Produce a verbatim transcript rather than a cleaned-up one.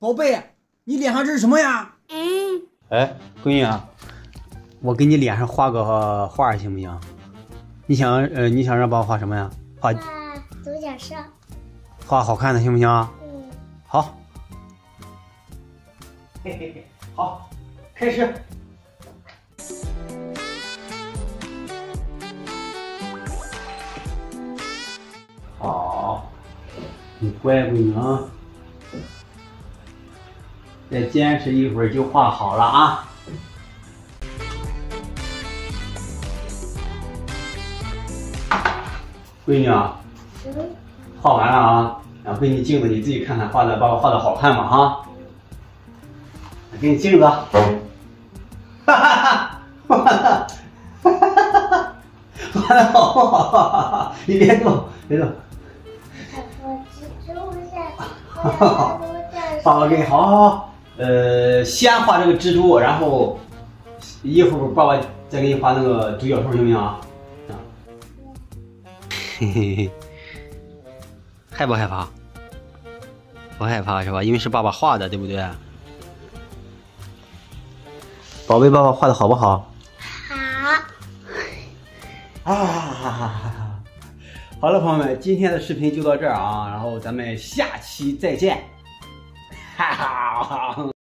宝贝，你脸上这是什么呀？ 嗯。 哎，闺女啊，我给你脸上画个画行不行？你想呃，你想让爸爸画什么呀？画画独角兽。 画好看的行不行？ 嗯。 好。嘿嘿嘿，好，开始。好，你乖闺女啊。再坚持一会儿就画好了啊！闺女啊， 嗯。 画完了啊，然后给你镜子，你自己看看画的，爸爸画的好看吗？哈，给你镜子，哈哈哈，画的，哈哈哈，画的好不好？你别动，别动。 我蜘蛛下， 好，爸爸给你好好好。呃，先画这个蜘蛛，然后一会儿爸爸再给你画那个独角兽，行不行啊？啊，嘿嘿嘿，害不害怕？不害怕是吧？因为是爸爸画的，对不对？宝贝，爸爸画的好不好？ 好。 啊，好了，朋友们，今天的视频就到这儿啊，然后咱们下期再见。哈哈。